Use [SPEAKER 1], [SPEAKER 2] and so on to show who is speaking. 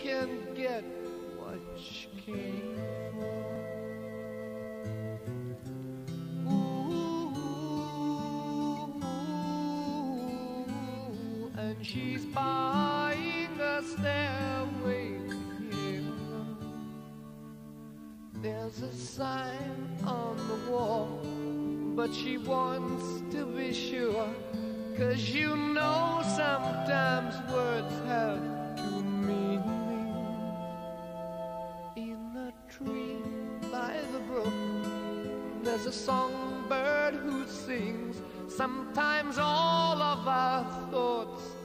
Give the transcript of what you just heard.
[SPEAKER 1] can get what she came for. Ooh, and she's buying a stairway to heaven. There's a sign on the wall, but she wants to be sure, 'cause you know sometimes words have two meanings. In a tree by the brook, there's a songbird who sings. Sometimes all of our thoughts